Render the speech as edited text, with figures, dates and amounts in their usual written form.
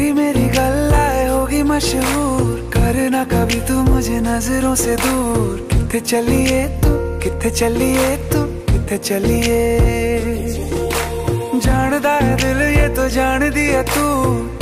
तेरी मेरी गल्लाए होगी मशहूर, करना कभी तू मुझे नजरों से दूर। किथे चलिए तू, किथे चलिए तू, किथे चलिए। जानदा है दिल ये तो जान दिया तू,